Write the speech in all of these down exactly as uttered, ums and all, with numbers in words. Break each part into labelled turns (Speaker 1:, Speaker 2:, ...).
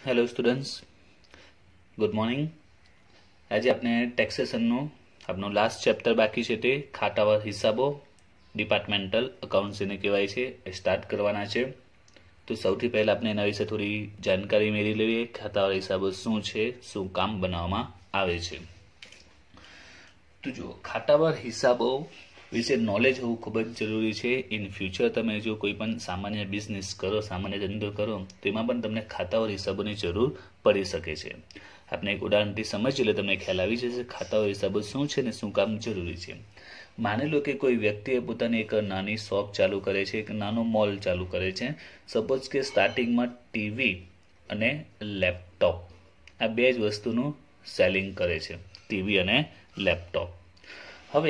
Speaker 1: Hello students, good morning. આજે આપણે ટેક્સેશનનું આપણું લાસ્ટ ચેપ્ટર બાકી છે તે ખાતાવાર હિસાબો ડિપાર્ટમેન્ટલ અકાઉન્ટ્સ એને કહેવાય છે એ સ્ટાર્ટ કરવાના છે. તો સૌથી પહેલાં આપણે એના વિશે થોડી જાણકારી મેળવી લઈએ. ખાતાવાર હિસાબો શું છે, શું કામ બનાવવામાં આવે છે. તો જુઓ, ખાતાવાર હિસાબો વિશે નોલેજ હોવું ખૂબ જ જરૂરી છે. ઇન ફ્યુચર તમે જો કોઈ પણ સામાન્ય બિઝનેસ કરો, સામાન્ય ધંધો કરો, તેમાં પણ તમને ખાતાવાર હિસાબોની જરૂર પડી શકે છે. આપણે એક ઉદાહરણથી સમજીએ એટલે તમને ખ્યાલ આવી જશે ખાતાવાર હિસાબો શું છે ને શું કામ જરૂરી છે. માની લો કે કોઈ વ્યક્તિએ પોતાની એક નાની શોપ ચાલુ કરે છે, એક નાનો મોલ ચાલુ કરે છે. સપોઝ કે સ્ટાર્ટિંગમાં ટીવી અને લેપટોપ આ બે જ વસ્તુનું સેલિંગ કરે છે, ટીવી અને લેપટોપ. હવે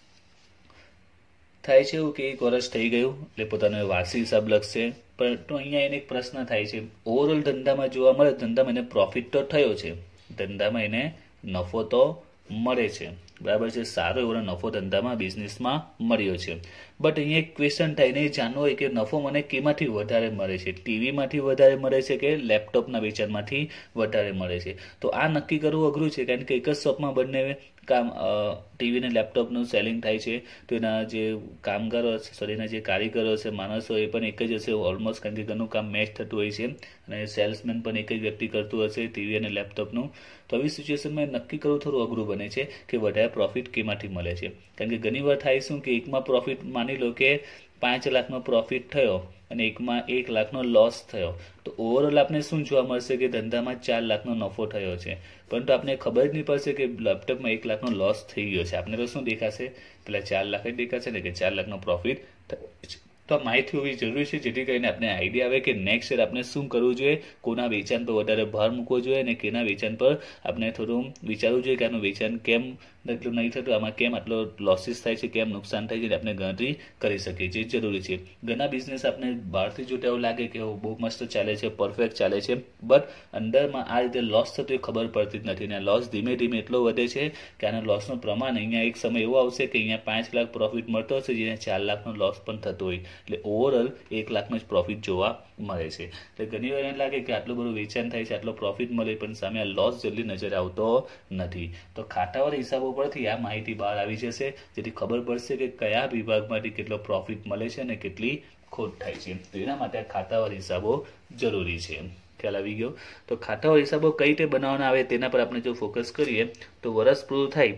Speaker 1: થાય છે એવું કે એક વર્ષ થઈ ગયું એટલે પોતાનો વાર્ષિક હિસાબ લખશે. પરંતુ અહીંયા એને એક પ્રશ્ન થાય છે, ઓવરઓલ ધંધામાં જોવા મળે ધંધામાં એને પ્રોફિટ તો થયો છે, ધંધામાં એને નફો તો મળે છે, બરાબર છે, સારો એવો નફો ધંધામાં બિઝનેસમાં મળ્યો છે. બટ અહીંયા એક ક્વેશ્ચન થાય, એને જાણવું હોય કે નફો મને કેમાંથી વધારે મળે છે, ટીવીમાંથી વધારે મળે છે કે લેપટોપના વેચાણમાંથી વધારે મળે છે. તો આ નક્કી કરવું અઘરું છે, કારણ કે એક જ શોપમાં બંને કામ ટીવી અને લેપટોપનું સેલિંગ થાય છે. તો એના જે કામગારો હશે, સોરી એના જે કારીગરો હશે, માણસો એ પણ એક જ હશે ઓલમોસ્ટ, કારણ કે ઘણું કામ મેચ થતું હોય છે અને સેલ્સમેન પણ એક જ વ્યક્તિ કરતું હશે ટીવી અને લેપટોપનું. તો આવી સિચ્યુએશનમાં નક્કી કરવું થોડું અઘરું બને છે કે વધારે પ્રોફિટ કેમાંથી મળે છે. કારણ કે ઘણી વાર થાય શું કે એકમાં પ્રોફિટ, માની લો કે પાંચ લાખનો પ્રોફિટ થયો અને એકમાં એક લાખનો લોસ થયો, તો ઓવરઓલ આપણે શું જોવા મળશે કે ધંધામાં ચાર લાખનો નફો થયો છે. પરંતુ આપણે ખબર જ નહીં પડશે કે લેપટોપમાં એક લાખનો લોસ થઈ ગયો છે. આપણે તો શું દેખાશે, પેલા ચાર લાખ જ દેખાશે ને કે ચાર લાખનો પ્રોફિટ થયો છે. તો આ માહિતી હોવી જરૂરી છે, જેથી કરીને આપણે આઈડિયા આવે કે નેક્સ્ટ યર આપણે શું કરવું જોઈએ, કોના વેચાણ પર વધારે ભાર મૂકવો જોઈએ અને કેના વેચાણ પર આપણે થોડું વિચારવું જોઈએ કે આનું વેચાણ કેમ એટલું નહીં થતું, આમાં કેમ આટલો લોસીસ થાય છે, કેમ નુકસાન થાય છે, આપણે ગણતરી કરી શકીએ છીએ, જરૂરી છે. ઘણા બિઝનેસ આપણે બહારથી જોતા એવું લાગે કે બહુ મસ્ત ચાલે છે, પરફેક્ટ ચાલે છે, બટ અંદરમાં આ રીતે લોસ થતો એ ખબર પડતી જ નથી. અને લોસ ધીમે ધીમે એટલો વધે છે કે આના લોસનું પ્રમાણ અહીંયા એક સમય એવો આવશે કે અહીંયા પાંચ લાખ પ્રોફિટ મળતો હશે, જેને ચાર લાખનો લોસ પણ થતો હોય, એટલે ઓવરઓલ એક લાખનો જ પ્રોફિટ જોવા મળે છે. એટલે ઘણી વાર એમ લાગે કે આટલું બધું વેચાણ થાય છે, આટલો પ્રોફિટ મળે, પણ સામે આ લોસ જલ્દી નજર આવતો નથી. તો ખાતાવાર હિસાબો પરથી આ માહિતી બહાર આવી જશે, જેથી ખબર પડશે કે કયા વિભાગમાંથી કેટલો પ્રોફિટ મળે છે અને કેટલી ખોટ થાય છે. તો એના માટે આ ખાતાવાર હિસાબો જરૂરી છે. ખ્યાલ આવી ગયો. તો ખાતાવાર હિસાબો કઈ રીતે બનાવવાના આવે તેના પર આપણે જો ફોકસ કરીએ તો વર્ષ પૂરું થાય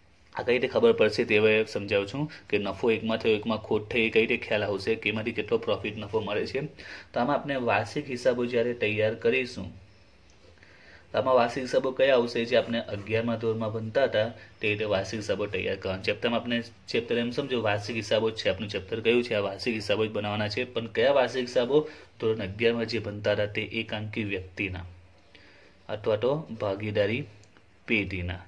Speaker 1: આ કઈ રીતે ખબર પડશે તે હવે સમજાવું છું કે નફો એકમાં થયો, એકમાં ખોટ થઈ, કઈ રીતે ખ્યાલ આવશે કે એમાંથી કેટલો પ્રોફિટ નફો મળે છે. તો આમાં આપણે વાર્ષિક હિસાબો જ્યારે તૈયાર કરીશું, આમાં વાર્ષિક હિસાબો કયા આવશે જે આપણે અગિયારમાં ધોરણમાં ભણતા હતા તે રીતે વાર્ષિક હિસાબો તૈયાર કરવાના. ચેપ્ટરમાં આપણે ચેપ્ટર એમ સમજો વાર્ષિક હિસાબો જ છે, આપણું ચેપ્ટર કયું છે, આ વાર્ષિક હિસાબો જ બનાવવાના છે. પણ કયા વાર્ષિક હિસાબો? ધોરણ અગિયારમાં જે ભણતા હતા તે એકાંકી વ્યક્તિના અથવા તો ભાગીદારી પેઢીના,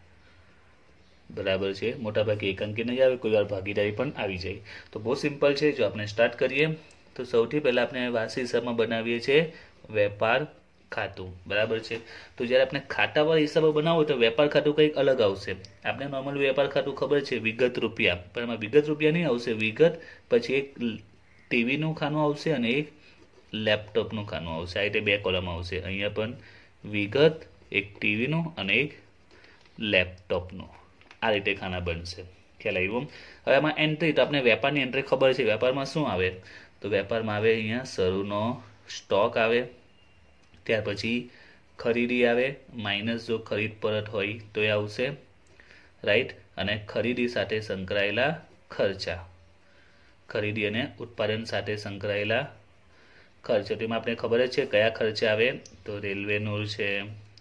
Speaker 1: બરાબર છે. મોટાભાગે એકાંકી નહીં આવે, કોઈ વાર ભાગીદારી પણ આવી જાય. તો બહુ સિમ્પલ છે. જો આપણે સ્ટાર્ટ કરીએ તો સૌથી પહેલાં આપણે વાર્ષિક હિસાબમાં બનાવીએ છીએ વેપાર ખાતું, બરાબર છે. તો જ્યારે આપણે ખાતાવાર હિસાબો બનાવો તો વેપાર ખાતું કંઈક અલગ આવશે. આપણે નોર્મલ વેપાર ખાતું ખબર છે વિગત રૂપિયા, પણ એમાં વિગત રૂપિયા નહીં આવશે, વિગત પછી એક ટીવીનું ખાનું આવશે અને એક લેપટોપનું ખાનું આવશે. આ રીતે બે કોલમ આવશે. અહીંયા પણ વિગત, એક ટીવીનું અને એક લેપટોપનું, આ રીતે ખાના બનશે. ખ્યાલ આવ્યો? હવે આમાં એન્ટ્રી, તો આપણે વેપારની એન્ટ્રી ખબર છે. વેપારમાં શું આવે? તો વેપારમાં આવે અહીંયા શરૂનો સ્ટોક આવે, ત્યાર પછી ખરીદી આવે, માઇનસ જો ખરીદ પરત હોય તો એ આવશે, રાઈટ. અને ખરીદી સાથે સંકળાયેલા ખર્ચા, ખરીદી અને ઉત્પાદન સાથે સંકળાયેલા ખર્ચ. તેમાં આપણે ખબર જ છે કયા ખર્ચા આવે, તો રેલવેનું છે,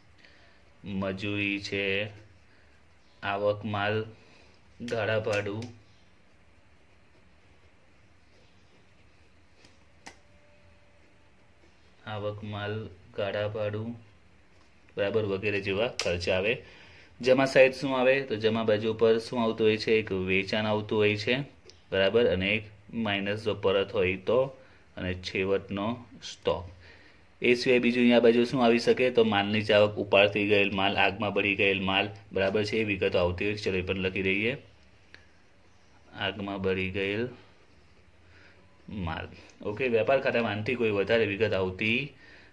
Speaker 1: મજૂરી છે, આવક માલ, ગાળા ભાડું, આવક માલ, ગાળા ભાડું, બરાબર, વગેરે જેવા ખર્ચ આવે. જમા સાઈડ શું આવે? તો જમા બાજુ પર શું આવતું હોય છે? એક વેચાણ આવતું હોય છે, બરાબર, અને એક માઇનસ જો પરત હોય તો, અને છેવટનો સ્ટોક. એ સિવાય બીજું અહીંયા બાજુ શું આવી શકે? તો માલની આવક, ઉપાડથી ગયેલ માલ, આગમાં બળી ગયેલ માલ, બરાબર છે, એ વિગતો આવતી હોય. ચલો એ પણ લખી દઈએ, આગમાં બળી ગયેલ માલ. ઓકે, વેપાર ખાતામાં આનાથી કોઈ વધારે વિગત આવતી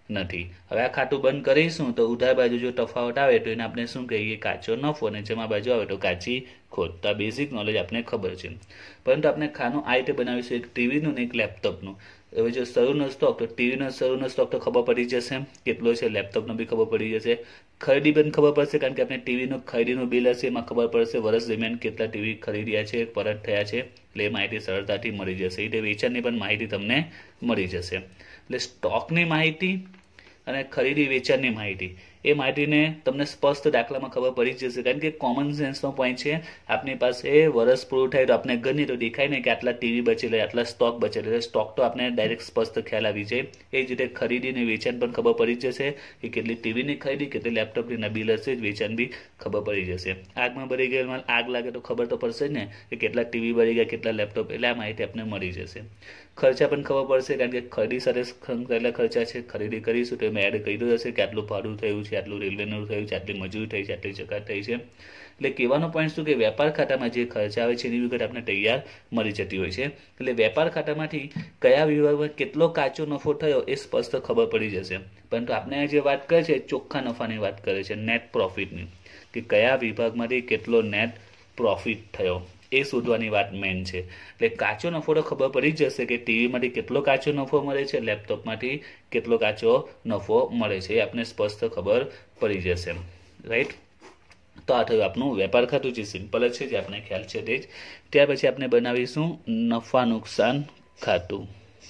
Speaker 1: નથી। હવે આ ખાતું બંધ કરીશું તો ઉધાર બાજુ જો તફાવત આવે તો એને આપણે શું કહીએ? કાચો નફો, અને જમા બાજુ આવે તો કાચી ખોટ। તો આ બેઝિક નોલેજ આપણે ખબર છે, પરંતુ આપણે ખાનું આ રીતે બનાવીશું, એક ટીવીનું ને એક લેપટોપનું। હવે જો શરૂનો સ્ટોક, તો ટીવીનો શરૂનો સ્ટોક તો ખબર પડી જશે કેટલો છે, લેપટોપનો બી ખબર પડી જશે, ખરીદી પણ ખબર પડશે કારણ કે આપણે ટીવીનું ખરીદીનું બિલ હશે એમાં ખબર પડશે વર્ષ દરમિયાન કેટલા ટીવી ખરીદ્યા છે, પરત થયા છે, એટલે એ માહિતી સરળતાથી મળી જશે। એ રીતે વેચાણની પણ માહિતી તમને મળી જશે। એટલે સ્ટોકની માહિતી અને ખરીદી વેચાણની માહિતી, એ માહિતીને તમને સ્પષ્ટ દાખલામાં ખબર પડી જશે કારણ કે કોમન સેન્સનો પોઈન્ટ છે। આપની પાસે વર્ષ પૂરું થાય તો આપણે ગણીએ તો દેખાય ને કે આટલા ટીવી બચેલા, આટલા સ્ટોક બચેલા, સ્ટોક તો આપણે ડાયરેક્ટ સ્પષ્ટ ખ્યાલ આવી જાય। એ જ રીતે ખરીદી અને વેચાણ પણ ખબર પડી જશે કે કેટલી ટીવીની ખરીદી, કેટલી લેપટોપની બિલ હશે, વેચાણ બી ખબર પડી જશે। આગમાં ભરી ગયેલ આગ લાગે તો ખબર તો પડશે ને કે કેટલા ટીવી ભરી ગયા, કેટલા લેપટોપ, એટલે આ માહિતી આપણે મળી જશે। ખર્ચા પણ ખબર પડશે કારણ કે ખરીદી સાથે કેટલા ખર્ચા છે, ખરીદી કરીશું તો એમાં એડ કર્યું હશે કે આટલું ભાડું થયું છે, આટલું રેલવેનું થયું છે, આટલી મજૂરી થઈ છે, આટલી જકાત થઈ છે। એટલે કહેવાનો પોઈન્ટ શું કે વેપાર ખાતામાં જે ખર્ચા આવે છે એની વિગત આપણે તૈયાર મળી જતી હોય છે। એટલે વેપાર ખાતામાંથી કયા વિભાગમાં કેટલો કાચો નફો થયો એ સ્પષ્ટ ખબર પડી જશે, પરંતુ આપણે જે વાત કરે છે ચોખ્ખા નફાની વાત કરે છે, નેટ પ્રોફિટની, કે કયા વિભાગમાંથી કેટલો નેટ પ્રોફિટ થયો એ શોધવાની વાત મેન છે। એટલે કાચો નફો તો ખબર પડી જશે કે ટીવીમાંથી કેટલો કાચો નફો મળે છે, લેપટોપમાંથી કેટલો કાચો નફો મળે છે, એ આપણે સ્પષ્ટ ખબર પડી જશે, રાઈટ। તો આ થયું આપણું વેપાર ખાતું, જે સિમ્પલ જ છે, જે આપણે ખ્યાલ છે તે જ। ત્યાર પછી આપણે બનાવીશું નફા નુકસાન ખાતું।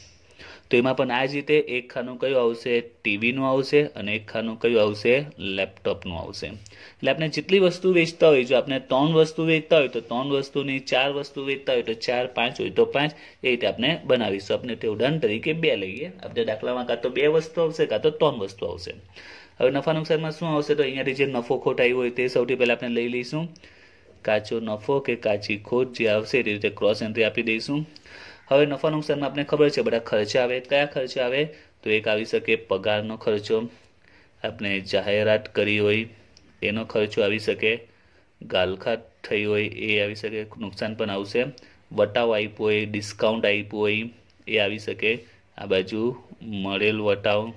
Speaker 1: તો એમાં પણ આ જ રીતે એક ખાનું કયું આવશે? ટીવીનું આવશે, અને એક ખાનું કયું આવશે? લેપટોપનું આવશે। એટલે આપણે જેટલી વસ્તુ વેચતા હોય, જો આપણે ત્રણ વસ્તુ વેચતા હોય તો ત્રણ વસ્તુની, ચાર વસ્તુ વેચતા હોય તો ચાર, પાંચ હોય તો પાંચ, એ રીતે આપણે બનાવીશું। આપણે તે ઉદાહરણ તરીકે બે લઈએ, આપણે દાખલામાં કાં તો બે વસ્તુ આવશે કાં તો ત્રણ વસ્તુ આવશે। હવે નફા નુકસાનમાં શું આવશે? તો અહીંયાથી જે નફો ખોટ આવ્યો હોય તે સૌથી પહેલા આપણે લઈ લઈશું, કાચો નફો કે કાચી ખોટ જે આવશે તે રીતે ક્રોસ એન્ટ્રી આપી દઈશું। હવે નફા નુકસાનમાં આપણે ખબર છે બધા ખર્ચા આવે, કયા ખર્ચા આવે? તો એક આવી શકે પગારનો ખર્ચો, આપણે જાહેરાત કરી હોય એનો ખર્ચો આવી શકે, ગાલખાત થઈ હોય એ આવી શકે, નુકસાન પણ આવશે, વટાવ આપ્યો હોય, ડિસ્કાઉન્ટ આપ્યું હોય એ આવી શકે, આ બાજુ મળેલ વટાવ,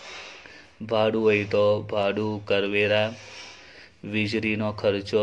Speaker 1: ભાડું હોય તો ભાડું, કરવેરા, વીજળીનો ખર્ચો,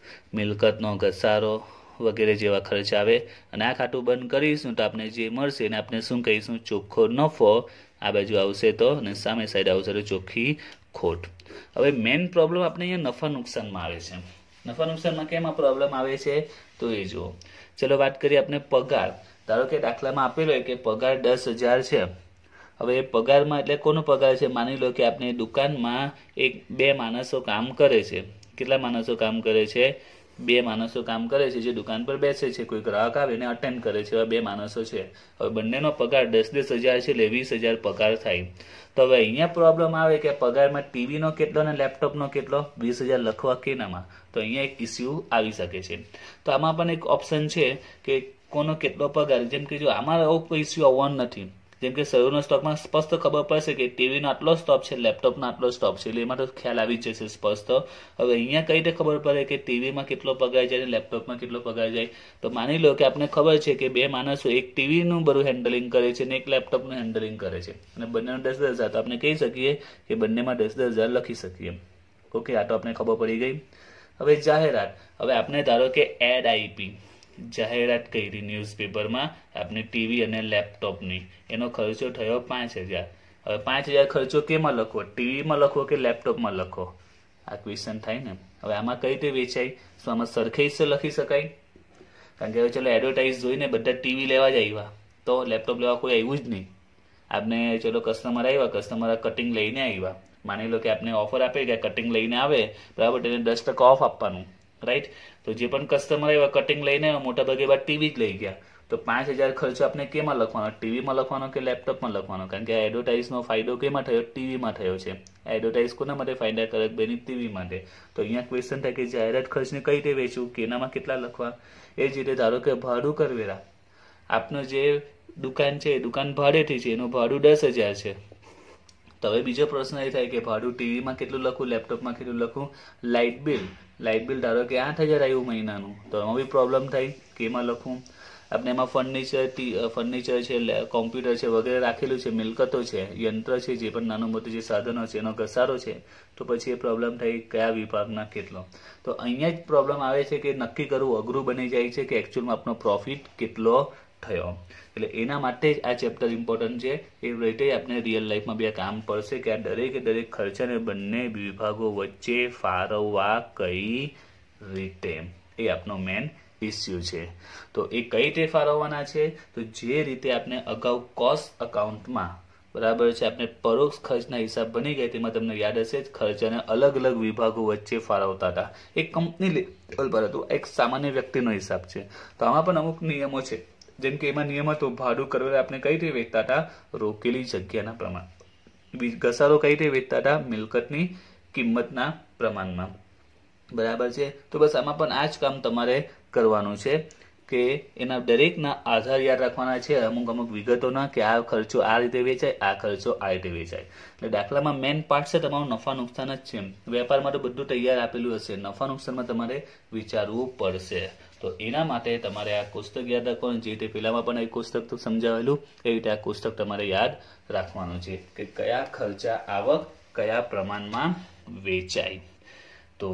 Speaker 1: મિલકતનો ઘસારો વગેરે જેવા ખર્ચ આવે। અને આ ખાતું બંધ કરીશું તો આપણે જે મળશે એને આપણે શું કહીશું? ચોખ્ખો નફો। આ બાજુ આવશે તો, અને સામે સાઈડ આવશે તો ચોખ્ખી ખોટ। હવે મેઇન પ્રોબ્લેમ આપણે અહીંયા નફા નુકસાનમાં આવે છે। નફા નુકસાનમાં કેમાં પ્રોબ્લેમ આવે છે તો એ જુઓ। ચલો વાત કરીએ આપણે પગાર। ધારો કે દાખલામાં આપેલો હોય કે પગાર દસ હજાર છે। હવે એ પગારમાં એટલે કોનો પગાર છે? માની લો કે આપણે દુકાનમાં એક બે માણસો કામ કરે છે। કેટલા માણસો કામ કરે છે? બે માણસો કામ કરે છે, જે દુકાન પર બેસે છે, કોઈ ગ્રાહક આવે એને અટેન્ડ કરે છે, એવા બે માણસો છે। હવે બંનેનો પગાર દસ દસ હજાર છે, એટલે વીસ હજાર પગાર થાય। તો હવે અહીંયા પ્રોબ્લેમ આવે કે પગારમાં ટીવીનો કેટલો અને લેપટોપનો કેટલો? વીસ હજાર લખવા કેનામાં? તો અહીંયા એક ઇસ્યુ આવી શકે છે। તો આમાં પણ એક ઓપ્શન છે કે કોનો કેટલો પગાર, જેમ કે જો આમાં આવો કોઈ ઇસ્યુ આવવાનો નથી, જેમ કે શરૂના સ્ટોકમાં સ્પષ્ટ ખબર પડશે કે ટીવીનો આટલો સ્ટોક છે, લેપટોપનો આટલો સ્ટોક છે, એટલે એમાં તો ખ્યાલ આવી જશે સ્પષ્ટ। હવે અહીંયા કઈ રીતે ખબર પડે કે ટીવીમાં કેટલો પગાર જાય અને લેપટોપમાં કેટલો પગાર જાય? તો માની લો કે આપણે ખબર છે કે બે માણસો એક ટીવીનું બધું હેન્ડલિંગ કરે છે અને એક લેપટોપનું હેન્ડલિંગ કરે છે, અને બંનેનો દસ દસ હજાર, તો આપણે કહી શકીએ કે બંનેમાં દસ દસ હજાર લખી શકીએ। ઓકે, આ તો આપણે ખબર પડી ગઈ। હવે જાહેરાત, હવે આપણે ધારો કે એડ આપી, જાહેરાત કરી ન્યૂઝપેપરમાં આપણે ટીવી અને લેપટોપની, એનો ખર્ચો થયો પાંચ હજાર। હવે પાંચ હજાર ખર્ચો કેમાં લખવો? ટીવીમાં લખવો કે લેપટોપમાં લખવો? આ ક્વેશ્ચન થાય ને। હવે આમાં કઈ રીતે વેચાય? શું આમાં સરખેજ સે લખી શકાય? કારણ કે હવે ચલો એડવર્ટાઇઝ જોઈને બધા ટીવી લેવા જ આવ્યા, તો લેપટોપ લેવા કોઈ આવ્યું જ નહીં। આપણે ચલો કસ્ટમર આવ્યા, કસ્ટમર કટિંગ લઈને આવ્યા, માની લો કે આપણે ઓફર આપે કે કટિંગ લઈને આવે બરાબર, તેને દસ ટકા ઓફ આપવાનું, રાઈટ? તો જે પણ કસ્ટમર આવ્યા કટિંગ લઈને મોટા ભાગે બાદ ટીવી જ લઈ ગયા, તો પાંચ હજાર ખર્ચો આપણે કેમાં લખવાનો? ટીવીમાં લખવાનો કે લેપટોપમાં લખવાનો? કારણ કે એડવર્ટાઇઝનો ફાયદો કેમાં થયો? ટીવીમાં થયો છે। એડવર્ટાઇઝ કોના માટે ફાયદાકારક બની? ટીવી માટે। તો અહીંયા ક્વેશ્ચન થાય કે જાહેરાત ખર્ચને કઈ રીતે વેચવું, કેનામાં કેટલા લખવા? એ જ રીતે ધારો કે ભાડું કરવેરા, આપનો જે દુકાન છે, દુકાન ભાડેથી છે, એનું ભાડું દસ હજાર છે। તો હવે બીજો પ્રશ્ન એ થાય કે ભાડું ટીવીમાં કેટલું લખવું, લેપટોપમાં કેટલું લખવું? લાઇટ બિલ, લાઇટ બિલ ધારો કે આઠ હજાર આવ્યું મહિનાનું, તો એમાં બી પ્રોબ્લેમ થાય કેમાં લખવું? આપણે એમાં ફર્નિચર ફર્નિચર છે, કોમ્પ્યુટર છે વગેરે રાખેલું છે, મિલકતો છે, યંત્ર છે, જે પણ નાનું મોટું જે સાધનો છે એનો ઘસારો છે, તો પછી એ પ્રોબ્લેમ થઈ કયા વિભાગના કેટલો. તો અહીંયા જ પ્રોબ્લેમ આવે છે કે નક્કી કરવું અઘરું બની જાય છે કે એકચ્યુઅલમાં આપણો પ્રોફિટ કેટલો થયો. એટલે એના માટે જ આ ચેપ્ટર ઇમ્પોર્ટન્ટ છે. એ રીતે આપણે રિયલ લાઈફમાં બી કામ પડશે કે આ દરેકે દરેક ખર્ચાને બંને વિભાગો વચ્ચે ફાળવવા કઈ રીતે, એ આપણો મેન ઇસ્યુ છે. તો એ કઈ રીતે ફાળવવાના છે, તો જે રીતે આપણે અગાઉ કોસ્ટ અકાઉન્ટમાં બરાબર છે આપણે પરોક્ષ ખર્ચના હિસાબ બની ગયા, તેમાં તમને યાદ હશે જ ખર્ચાને અલગ અલગ વિભાગો વચ્ચે ફાળવતા હતા. એક કંપની લેવલ પર હતું, એક સામાન્ય વ્યક્તિનો હિસાબ છે. તો આમાં પણ અમુક નિયમો છે, જેમ કે એમાં નિયમ હતો ભાડું કરવેલ આપણે કઈ રીતે વેચતા હતા, રોકેલી જગ્યાના પ્રમાણ. ઘસારો કઈ રીતે વેચતા હતા, મિલકતની કિંમતના પ્રમાણમાં. બરાબર છે. તો બસ આમાં પણ આ જ કામ તમારે કરવાનું છે કે એના દરેકના આધાર યાદ રાખવાના છે, અમુક અમુક વિગતોના, કે આ ખર્ચો આ રીતે વેચાય, આ ખર્ચો આ રીતે વેચાય. એટલે દાખલામાં મેન પાર્ટ છે તમારું નફા નુકસાન જ છે. વેપારમાં તો બધું તૈયાર આપેલું હશે, નફા નુકસાનમાં તમારે વિચારવું પડશે. તો એના માટે તમારે આ કોષ્ટક યાદ રાખવાનું, જે રીતે પેલામાં પણ એક કોષ્ટક તો સમજાવેલું, એ રીતે આ કોષ્ટક તમારે યાદ રાખવાનું છે કે કયા ખર્ચા આવક કયા પ્રમાણમાં વેચાય. તો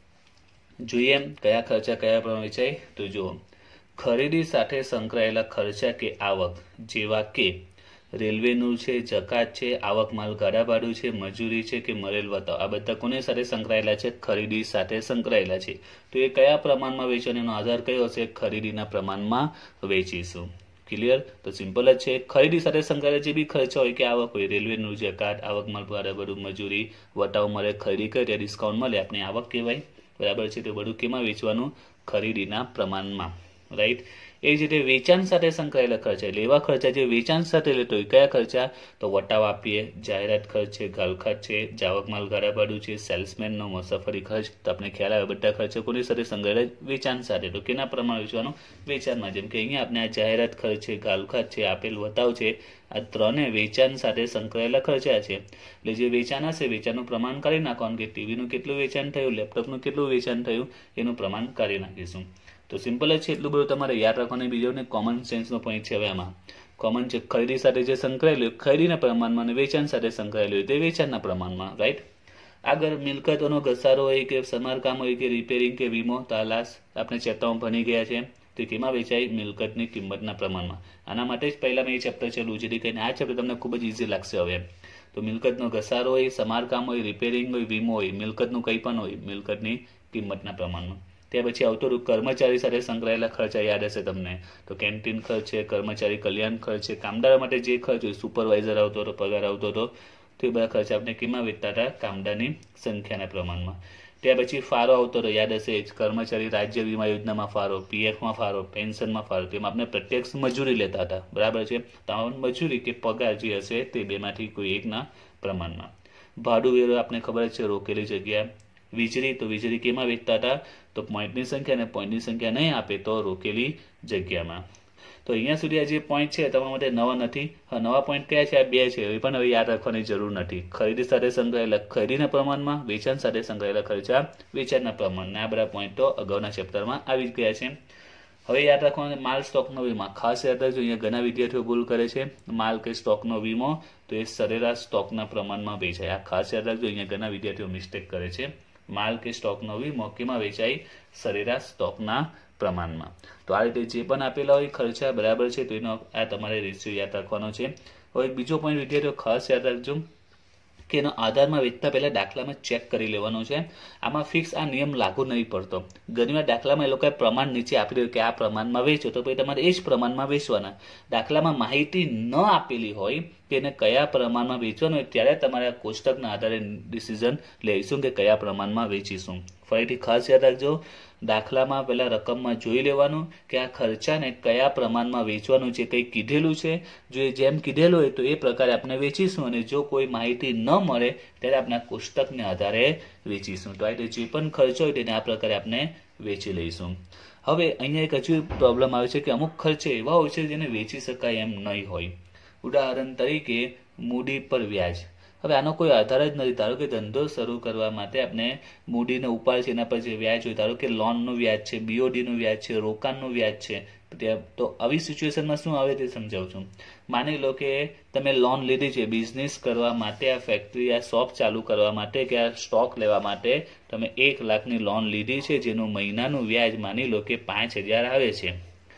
Speaker 1: જોઈએ કયા ખર્ચા કયા પ્રમાણમાં વેચાય. તો જુઓ, ખરીદી સાથે સંકળાયેલા ખર્ચા કે આવક જેવા કે રેલવેનું છે, જકાત છે, આવક માલ ગાડા ભાડું છે, મજૂરી છે કે મરેલ વતાવ, આ બધા કોની સાથે સંકળાયેલા છે, ખરીદી સાથે સંકળાયેલા છે. તો એ કયા પ્રમાણમાં વેચવાનો આધાર કયો હશે, ખરીદીના પ્રમાણમાં વેચીશું. ક્લિયર? તો સિમ્પલ જ છે. ખરીદી સાથે સંકળાયેલા જે બી ખર્ચા હોય કે આવક હોય, રેલવેનું જકાત, આવક માલ ગાડા ભાડું, મજૂરી, વટાવ મળે, ખરીદી કરે ત્યાં ડિસ્કાઉન્ટ મળે, આપણે આવક કહેવાય. બરાબર છે. તો બધું કેમાં વેચવાનું, ખરીદીના પ્રમાણમાં. રાઈટ. એ જ રીતે વેચાણ સાથે સંકળાયેલા ખર્ચા, એટલે એવા ખર્ચા જે વેચાણ સાથે લેતો હોય, કયા ખર્ચા, તો વટાવ આપીએ, જાહેરાત ખર્ચ છે, ગાલખાત છે, જાવક માલ ગાડા ભાડું છે, સેલ્સમેનનો મુસાફરી ખર્ચ. તો આપણે ખ્યાલ આવે બધા ખર્ચો કોની સાથે સંકળાયેલા, વેચાણ સાથે. તો કેના પ્રમાણે વેચવાનું, વેચાણમાં. જેમ કે અહીંયા આપણે આ જાહેરાત ખર્ચ છે, ગાલખાત છે, આપેલ વટાવ છે, આ ત્રણે વેચાણ સાથે સંકળાયેલા ખર્ચા છે. એટલે જે વેચાણ હશે વેચાણનું પ્રમાણ કાઢી નાખવાનું, કે ટીવીનું કેટલું વેચાણ થયું, લેપટોપનું કેટલું વેચાણ થયું, એનું પ્રમાણ કાઢી નાખીશું. તો સિમ્પલ જ છે. એટલું બધું તમારે યાદ રાખવાનું. બીજો ને કોમન સેન્સનો પોઈન્ટ છે. હવે આમાં કોમન છે, ખરીદી સાથે જે સંકળાયેલું હોય ખરીદીના પ્રમાણમાં, અને વેચાણ સાથે સંકળાયેલું હોય તે વેચાણના પ્રમાણમાં. રાઈટ. આગળ મિલકતોનો ઘસારો હોય કે સમારકામ હોય કે રિપેરિંગ કે વીમો, તાલાસ આપણે ચેપ્ટરમાં ભણી ગયા છે. તો કેમાં વેચાય, મિલકતની કિંમતના પ્રમાણમાં. આના માટે જ પહેલા મેં એ ચેપ્ટર ચાલુ છે, કે આ ચેપ્ટર તમને ખૂબ જ ઇઝી લાગશે હવે. તો મિલકતનો ઘસારો હોય, સમારકામ હોય, રિપેરિંગ હોય, વીમો હોય, મિલકતનું કંઈ પણ હોય, મિલકતની કિંમતના પ્રમાણમાં. ત્યાર પછી આવતો કર્મચારી સાથે સંકળાયેલા ખર્ચા યાદ હશે તમને. તો કેન્ટીન ખર્ચ છે, કર્મચારી કલ્યાણ ખર્ચ છે, કામદાર માટે જે ખર્ચ હોય, સુપરવાઇઝર આવતો હતો, પગાર આવતો હતો, તો એ બધા ખર્ચ આપણે કેમાં વેચતા હતા, કામદારની સંખ્યાના પ્રમાણમાં. ત્યાર પછી ફાળો આવતો હતો, યાદ હશે, કર્મચારી રાજ્ય વીમા યોજનામાં ફાળો, પીએફમાં ફાળો, પેન્શનમાં ફાળો. તેમાં આપણે પ્રત્યક્ષ મજૂરી લેતા હતા. બરાબર છે. તમામ મજૂરી કે પગાર જે હશે તે બેમાંથી કોઈ એકના પ્રમાણમાં. ભાડું વેરો આપણે ખબર જ છે, રોકેલી જગ્યા. વીજળી, તો વીજળી કેમાં વેચતા હતા, તો પોઈન્ટની સંખ્યા, અને પોઈન્ટની સંખ્યા નહીં આપે તો રોકેલી જગ્યામાં. તો અહીંયા સુધી આ જે પોઈન્ટ છે તમારા માટે નવા નથી. હા, નવા પોઈન્ટ કયા છે, આ બે છે, એ પણ હવે યાદ રાખવાની જરૂર નથી. ખરીદી સાથે સંકળાયેલા ખરીદીના પ્રમાણમાં, વેચાણ સાથે સંકળાયેલા ખર્ચા વેચાણના પ્રમાણમાં. આ બધા પોઈન્ટ તો અગાઉના ચેપ્ટરમાં આવી જ ગયા છે. હવે યાદ રાખવાનું, માલ સ્ટોકનો વીમો. ખાસ યાદ રાખજો, અહીંયા ઘણા વિદ્યાર્થીઓ ભૂલ કરે છે. માલ કે સ્ટોકનો વીમો, તો એ સરેરાશ સ્ટોકના પ્રમાણમાં વેચાય. આ ખાસ યાદ રાખજો, અહીંયા ઘણા વિદ્યાર્થીઓ મિસ્ટેક કરે છે. માલ કે સ્ટોકનો વીમો કેમાં વેચાય, સરેરાશ સ્ટોકના પ્રમાણમાં. તો આ રીતે જે પણ આપેલા હોય ખર્ચા, બરાબર છે, તો એનો આ તમારે રેશિયો યાદ રાખવાનો છે. હવે બીજો પોઈન્ટ વિદ્યાર્થીઓ ખાસ યાદ રાખજો કે એનો આધારમાં વેચતા પહેલા દાખલામાં ચેક કરી લેવાનો છે. આમાં ફિક્સ આ નિયમ લાગુ નહીં પડતો. ઘણીવાર દાખલામાં એ લોકોએ પ્રમાણ નીચે આપી દીધું કે આ પ્રમાણમાં વેચો, તો પછી તમારે એ જ પ્રમાણમાં વેચવાના. દાખલામાં માહિતી ન આપેલી હોય કે એને કયા પ્રમાણમાં વેચવાનું હોય, ત્યારે તમારે આ કોષ્ટકના આધારે ડિસિઝન લઈશું કે કયા પ્રમાણમાં વેચીશું. ફરીથી ખાસ યાદ રાખજો, દાખલામાં પહેલા રકમમાં જોઈ લેવાનું કે આ ખર્ચાને કયા પ્રમાણમાં વેચવાનું છે, કંઈ કીધેલું છે. જો જેમ કીધેલું હોય તો એ પ્રકારે આપણે વેચીશું, અને જો કોઈ માહિતી ન મળે ત્યારે આપણે આ કોષ્ટકને આધારે વેચીશું. તો આ રીતે જે પણ ખર્ચો હોય તેને આ પ્રકારે આપણે વેચી લઈશું. હવે અહીંયા એક હજુ પ્રોબ્લેમ આવે છે કે અમુક ખર્ચે એવા હોય છે જેને વેચી શકાય એમ નહીં હોય. ઉદાહરણ તરીકે મૂડી પર વ્યાજ. હવે આનો કોઈ આધાર જ નથી. ધારો કે ધંધો શરૂ કરવા માટે આપણે મૂડીનો ઉપાડ છે, એના પર જે વ્યાજ હોય, ધારો કે લોનનું વ્યાજ છે, બીઓડીનું વ્યાજ છે, રોકાણનું વ્યાજ છે, तो આવી સિચ્યુએશનમાં શું આવે તે સમજાવું છું। માની લો કે તમે લોન લીધી છે બિઝનેસ કરવા માટે, આ ફેક્ટરી આ શોપ ચાલુ કરવા માટે કે આ સ્ટોક લેવા માટે તમે એક લાખની લોન લીધી છે, જેનું મહિનાનું વ્યાજ માની લો કે પાંચ હજાર આવે છે,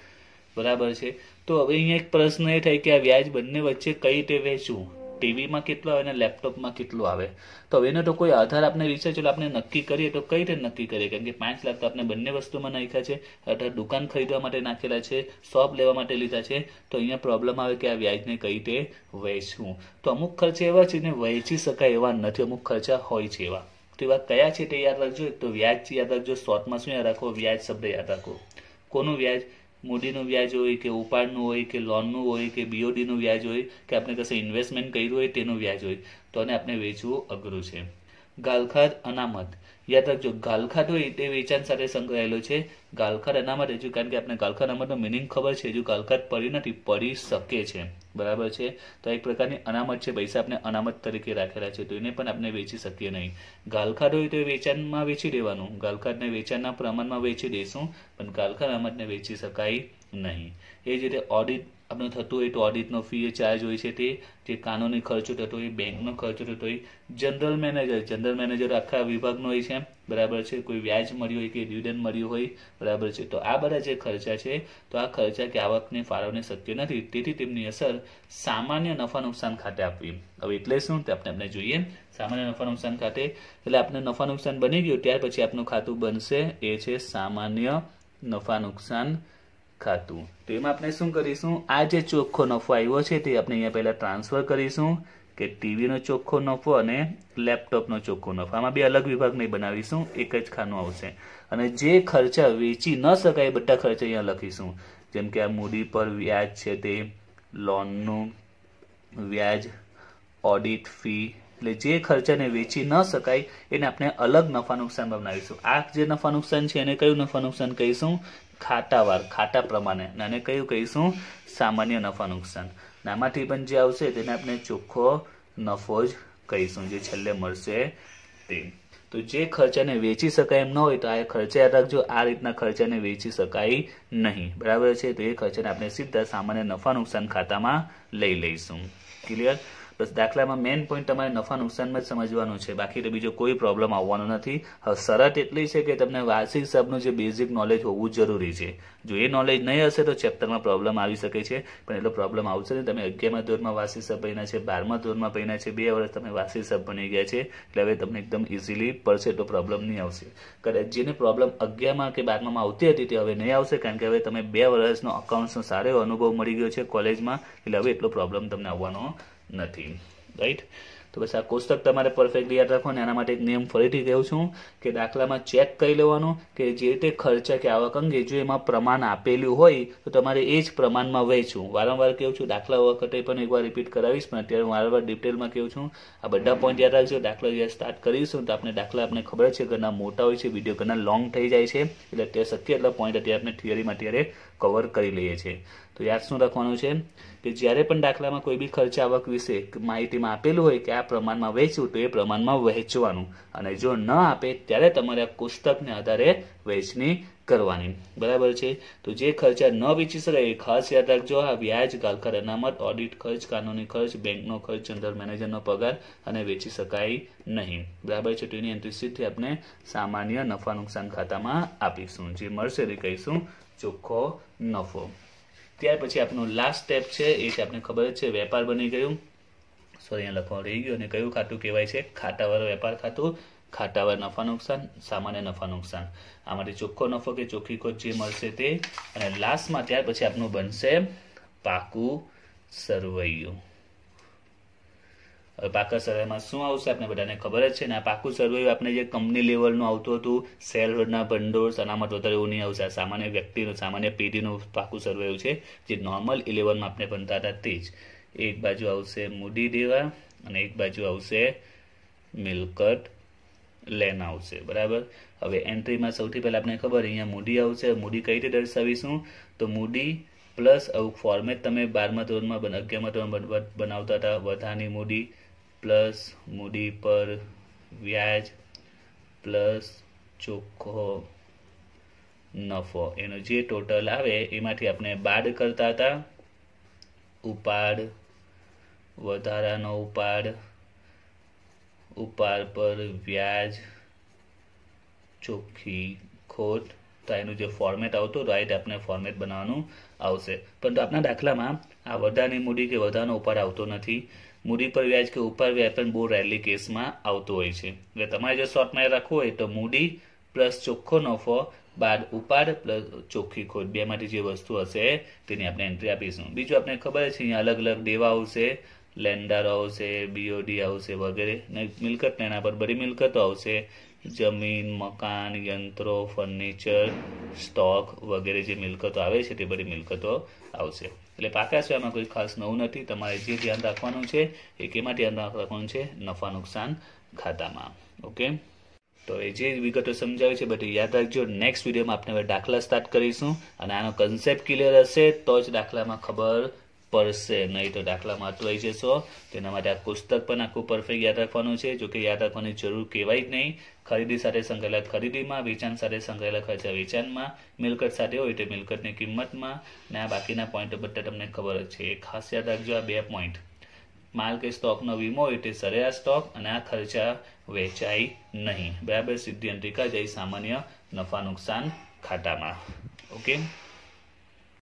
Speaker 1: બરાબર છે। તો હવે અહીંયા એક પ્રશ્ન એ થાય કે આ વ્યાજ બંને વચ્ચે કઈ રીતે વહેંચવું, ટીવીમાં કેટલું આવે અને લેપટોપમાં કેટલું આવે। તો હવે એનો તો કોઈ આધાર આપણે રિસર્ચ આપણે નક્કી કરીએ તો કઈ રીતે નક્કી કરીએ, કારણ કે પાંચ લાખ તો આપણે બંને વસ્તુમાં નાખ્યા છે, અથવા દુકાન ખરીદવા માટે નાખેલા છે, શોપ લેવા માટે લીધા છે, તો અહીંયા પ્રોબ્લેમ આવે કે આ વ્યાજને કઈ રીતે વહેંચવું। તો અમુક ખર્ચા એવા છે ને વહેંચી શકાય એવા નથી, અમુક ખર્ચા હોય છે એવા। તો એવા કયા છે તે યાદ રાખજો। તો વ્યાજ યાદ રાખજો, શોર્ટમાં શું યાદ રાખો, વ્યાજ શબ્દ યાદ રાખો। કોનું વ્યાજ, મૂડીનું વ્યાજ હોય કે ઉપાડનું હોય કે લોનનું હોય કે બીઓડીનું વ્યાજ હોય કે આપણે કશે ઇન્વેસ્ટમેન્ટ કર્યું હોય તેનું વ્યાજ હોય, તો આને આપણે વેચવું અઘરું છે। ગાલખાત અનામત યાદ રાખજો, ગાલખાત હોય તે વેચાણ સાથે સંકળાયેલો છે, ગાલખાત અનામત હજુ, કારણ કે આપણે ગાલખાત અનામતનો મિનિંગ ખબર છે, હજુ ગાલખાત પડી નથી, પડી શકે છે, બરાબર છે। તો એક પ્રકારની અનામત છે, પૈસા આપણે અનામત તરીકે રાખેલા છે, તો એને પણ આપણે વેચી શકીએ નહીં। ગાલખાત હોય તો વેચાણમાં વેચી દેવાનું, ગાલખાતને વેચાણના પ્રમાણમાં વેચી દઈશું, પણ ગાલખાત અનામતને વેચી શકાય નહીં। એ જ રીતે ઓડિટ આપણે થતું હોય તો ઓડિટનો ફી ચાર્જ હોય છે, તે જે કાનૂની ખર્ચો થતો હોય, બેંકનો ખર્ચો થતો હોય, જનરલ મેનેજર જનરલ મેનેજર આખા વિભાગનો હોય છે, બરાબર છે, કોઈ વ્યાજ મળ્યું હોય કે ડિવિડન્ડ મળ્યું હોય, બરાબર છે। તો આ બધા જે ખર્ચા છે, તો આ ખર્ચા કે આવકની ફાળવણી શક્ય નથી, તેથી તેમની અસર સામાન્ય નફા નુકસાન ખાતે આપવી। હવે એટલે શું તે આપણે આપણે જોઈએ, સામાન્ય નફા નુકસાન ખાતે એટલે આપણે નફા નુકસાન બની ગયું ત્યાર પછી આપનું ખાતું બનશે, એ છે સામાન્ય નફા નુકસાન ખાતું। તો એમાં આપણે શું કરીશું, આ જે ચોખ્ખો નફો આવ્યો છે તે આપણે અહીંયા પહેલા ટ્રાન્સફર કરીશું, કે ટીવીનો ચોખ્ખો નફો અને લેપટોપનો ચોખ્ખો નફો, આમાં બે અલગ વિભાગ નહીં બનાવીશું, એક જ ખાનું આવશે। અને જે ખર્ચા વેચી ન શકાય બધા ખર્ચા અહીંયા લખીશું, જેમ કે આ મૂડી પર વ્યાજ છે તે, લોનનું વ્યાજ, ઓડિટ ફી, એટલે જે ખર્ચાને વેચી ન શકાય એને આપણે અલગ નફા નુકસાન બનાવીશું। આ જે નફા નુકસાન છે એને કયું નફા નુકસાન કહીશું, ખાતાવાર, ખાતા પ્રમાણે, અને કયું કહીશું, સામાન્ય નફા નુકસાન। આમાંથી પણ જે આવશે તેને આપણે ચોખ્ખો નફો જ કહીશું, જે છેલ્લે મળશે તે। તો જે ખર્ચાને વેચી શકાય એમ ન હોય તો આ ખર્ચા યાદ રાખજો, આ રીતના ખર્ચાને વેચી શકાય નહીં, બરાબર છે। તો એ ખર્ચાને આપણે સીધા સામાન્ય નફા નુકસાન ખાતામાં લઈ લઈશું। ક્લિયર? બસ દાખલામાં મેઇન પોઈન્ટ તમારે નફા નુકસાનમાં જ સમજવાનું છે, બાકી તો બીજો કોઈ પ્રોબ્લેમ આવવાનો નથી। હવે શરત એટલી છે કે તમને વાર્ષિક હિસાબનું જે બેઝિક નોલેજ હોવું જરૂરી છે, જો એ નોલેજ નહીં હશે તો ચેપ્ટરમાં પ્રોબ્લેમ આવી શકે છે, પણ એટલો પ્રોબ્લેમ આવશે નહીં। તમે અગિયારમા ધોરણમાં વાર્ષિક હિસાબ ભણ્યા છે, બારમા ધોરણમાં ભણ્યા છે, બે વર્ષ તમે વાર્ષિક હિસાબ ભણી ગયા છે, એટલે હવે તમને એકદમ ઇઝીલી પડશે, તો પ્રોબ્લેમ નહીં આવશે। કદાચ જેને પ્રોબ્લેમ અગિયારમાં કે બારમામાં આવતી હતી તે હવે નહીં આવશે, કારણ કે હવે તમે બે વર્ષનો અકાઉન્ટ્સનો સારો એવો અનુભવ મળી ગયો છે કોલેજમાં, એટલે હવે એટલો પ્રોબ્લેમ તમને આવવાનો નથી, રાઈટ। તો બસ આ કોષ્ટક તમારે પરફેક્ટલી યાદ રાખવાનું। એના માટે એક નિયમ ફરીથી કહું છું કે દાખલામાં ચેક કરી લેવાનું કે જે રીતે ખર્ચા કે આવક અંગે જો એમાં પ્રમાણ આપેલું હોય તો તમારે એ જ પ્રમાણમાં વહેંચવું। વારંવાર કહું છું, દાખલા વખતે પણ એકવાર રિપીટ કરાવીશ, પણ અત્યારે વારંવાર ડિટેલમાં કહું છું, આ બધા પોઈન્ટ યાદ રાખજો। દાખલા જ્યારે સ્ટાર્ટ કરીશું તો આપણે દાખલા આપણે ખબર છે ઘણા મોટા હોય છે, વિડીયો ઘણા લોંગ થઈ જાય છે, એટલે તે શક્ય એટલા પોઈન્ટ અત્યારે આપણે થિયરીમાં અત્યારે કવર કરી લઈએ છીએ। તો યાદ શું રાખવાનું છે કે જ્યારે પણ દાખલામાં કોઈ બી ખર્ચ આવક વિશે માહિતીમાં આપેલું હોય કે આ પ્રમાણમાં વહેંચવું, તો એ પ્રમાણમાં વહેંચવાનું, અને જો ન આપે ત્યારે તમારે આ કોષ્ટકને આધારે વહેંચણી કરવાની, બરાબર છે। તો જે ખર્ચા ન વેચી શકાય એ ખાસ યાદ રાખજો, આ વ્યાજ, ગાલખાત અનામત, ઓડિટ ખર્ચ, કાનૂની ખર્ચ, બેંકનો ખર્ચ, જનરલ મેનેજરનો પગાર અને વેચી શકાય નહીં, બરાબર છે। તો એની એન્ટ્રી સીધી આપણે સામાન્ય નફા નુકસાન ખાતામાં આપીશું, જે મળશે તે કહીશું ચોખ્ખો નફો। ત્યાર પછી આપણું લાસ્ટ સ્ટેપ છે એ છે આપણે ખબર જ છે વેપાર બની ગયું, સોરી અહીંયા લખવાનું રહી ગયું, અને કયું ખાતું કહેવાય છે, ખાતાવાર વેપાર ખાતું, ખાતાવાર નફા નુકસાન, સામાન્ય નફા નુકસાન, આમાંથી ચોખ્ખો નફો કે ચોખ્ખી ખોટ જે મળશે તે, અને લાસ્ટમાં ત્યાર પછી આપણું બનશે પાકું સરવૈયું। હવે પાકા સર્વેમાં શું આવશે આપણે બધાને ખબર જ છે ને, આ પાકું સર્વે આપણે જે કંપની લેવલનું આવતું હતું, શેર હોલ્ડરના ભંડોળ અનામત વધારે એવું નહીં આવશે, આ સામાન્ય વ્યક્તિનું, સામાન્ય પેઢીનું પાકું સર્વે છે, જે નોર્મલ ઇલેવનમાં આપણે બનતા હતા તે જ। એક બાજુ આવશે મૂડી દેવા અને એક બાજુ આવશે મિલકત લેન આવશે, બરાબર। હવે એન્ટ્રીમાં સૌથી પહેલા આપણે ખબર અહીંયા મૂડી આવશે, મૂડી કઈ રીતે દર્શાવીશું, તો મૂડી પ્લસ આવું ફોર્મેટ તમે બારમા ધોરણમાં અગિયારમા ધોરણમાં બનાવતા હતા, વધારાની મૂડી પ્લસ મૂડી પર વ્યાજ પ્લસ ચોખ્ખો નફો, એનો જે ટોટલ આવે એમાંથી આપણે બાદ કરતા હતા. ઉપાડ, વધારાનો ઉપાડ, ઉપાડ પર વ્યાજ, ચોખ્ખી ખોટ. તો એનું જે ફોર્મેટ આવતું રાઈટ આપણે ફોર્મેટ બનાવવાનું આવશે. પરંતુ આપણા દાખલામાં આ વધારાની મૂડી કે વધારાનો ઉપાડ આવતો નથી. મૂડી પર વ્યાજ કે ઉપર વ્યાજ પણ બહુ રેરલી કેસમાં આવતું હોય છે. એટલે તમારે જો શોર્ટમાં રાખવું હોય તો મૂડી પ્લસ ચોખ્ખો નફો બાદ ઉપાડ પ્લસ ચોખ્ખી ખોટ બેમાંથી જે વસ્તુ હશે તેની આપણે એન્ટ્રી આપીશું. બીજું આપણે ખબર છે અહીંયા અલગ અલગ દેવા આવશે, લેન્ડર આવશે, બીઓડી આવશે વગેરે, ને મિલકત એના પર બધી મિલકતો આવશે, જમીન, મકાન, યંત્રો, ફર્નિચર, સ્ટોક વગેરે જે મિલકતો આવે છે તે બધી મિલકતો આવશે. એટલે પાકા સ્વયંમાં કોઈ ખાસ નવું નથી. તમારે જે ધ્યાન રાખવાનું છે એ કેમાં ધ્યાન રાખવાનું છે? નફા નુકસાન ખાતામાં. ઓકે, તો એ જે વિગતો સમજાવી છે બધી યાદ રાખજો. નેક્સ્ટ વિડીયોમાં આપણે હવે દાખલા સ્ટાર્ટ કરીશું અને આનો કન્સેપ્ટ ક્લિયર હશે તો જ દાખલામાં ખબર પડશે, નહીં તો દાખલામાં અટવાઈ જશો. તેના માટે આ પુસ્તક પણ આખું પરફેક્ટ યાદ રાખવાનું છે. જોકે યાદ રાખવાની જરૂર કહેવાય જ નહીં. ખરીદી સાથે સંકળાયેલા ખરીદીમાં, વેચાણ સાથે સંકળાયેલા ખર્ચા વેચાણમાં, મિલકત સાથે હોય તો મિલકતની કિંમતમાં, ને આ બાકીના પોઈન્ટ બધા તમને ખબર જ છે. એ ખાસ યાદ રાખજો આ બે પોઈન્ટ. માલ કે સ્ટોકનો વીમો હોય તે સરેરાશ સ્ટોક અને આ ખર્ચા વેચાય નહીં. બરાબર, સીધી એન્ટ્રી જાય સામાન્ય નફા નુકસાન ખાતામાં. ઓકે.